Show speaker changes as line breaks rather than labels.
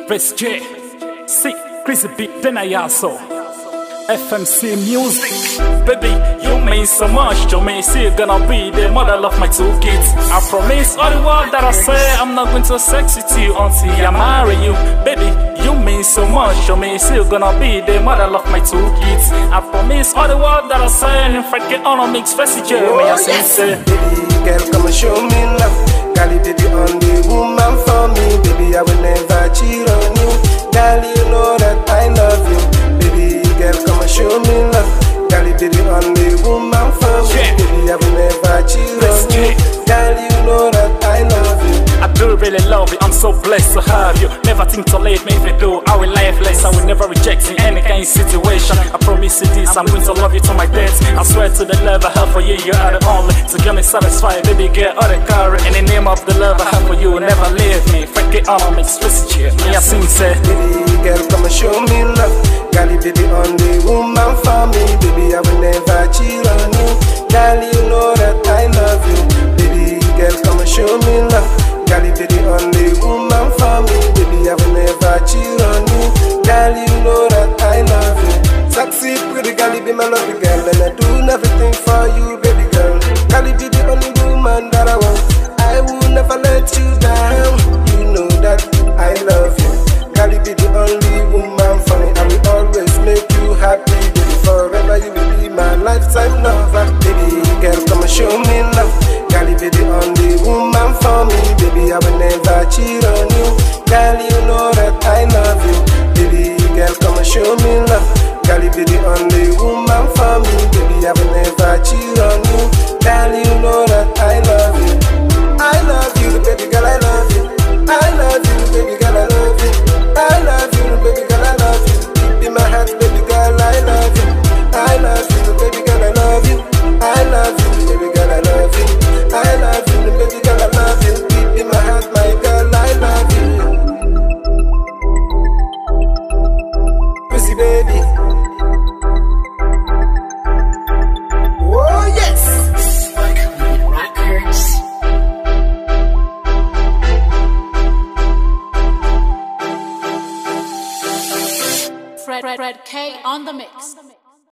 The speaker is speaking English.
Vest J, C, Crazy Beat, then I also FMC Music. Baby, you mean so much to me. See, you're gonna be the mother of my two kids. I promise all the world that I say, I'm not going to sex with you until I marry you. Baby, you mean so much to me. See, you're gonna be the mother of my two kids. I promise all the world that I say, in fact, get on a mix Vest J.
Baby girl, come and show me love. Girl, you the only woman for me. Baby, I will never cheat on you. Girl, you know that I love you. Baby girl, come and show me love. Girl, you the only woman for me. Baby, I will never cheat on you. Girl, you know that I love you.
I do really love you, I'm so blessed to have you. Never think to leave me. If you do, I will lifeless. I will never reject in any kind of situation. I promise you this, I'm going to love you to my death. I swear to the love I have for you, you are the only to get me satisfied. Baby girl, all the courage. In the name of the love I have for you, never leave me. Freak it on, I'm explicit. Me I sing say,
baby girl, come and show me love. Girl, you the only woman for me. Baby, I will never cheat on you. Girl, you know that I love you. Baby girl, come and show me love. Girl, you the only woman for me. Baby, I will never cheat on you. Girl, you know that I love you. Sexy, pretty girl, you be my lovely girl, and I do everything for you, baby girl. Girl, you be the only woman that I want. I will never let you down. You know that I love you. Girl, you be the only woman for me. I will always make you happy, baby. Forever you will be my lifetime lover. Baby girl, come and show me love. Girl, you be the only woman for me. Baby, I will never cheat on you. Girl, you know that I love you. Baby girl, come and show me